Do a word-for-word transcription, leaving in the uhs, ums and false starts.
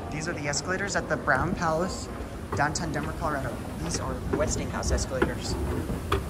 These are the escalators at the Brown Palace, downtown Denver, Colorado. These are Westinghouse escalators.